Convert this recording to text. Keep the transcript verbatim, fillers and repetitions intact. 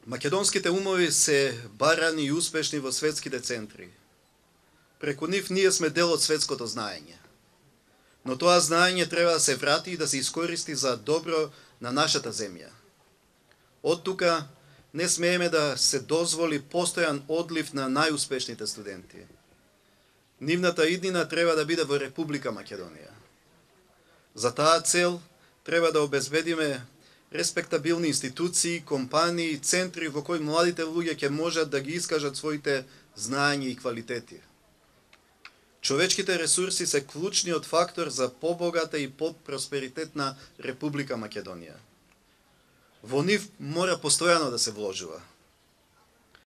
Македонските умови се барани и успешни во светските центри. Преку нив ние сме дел од светското знаење. Но тоа знаење треба да се врати и да се искористи за добро на нашата земја. Од тука не смееме да се дозволи постојан одлив на најуспешните студенти. Нивната иднина треба да биде во Република Македонија. За таа цел треба да обезбедиме респектабилни институции, компании, центри во кои младите луѓе ќе можат да ги искажат своите знаења и квалитети. Човечките ресурси се клучниот фактор за побогата и по-просперитетна Република Македонија. Во нив мора постојано да се вложува.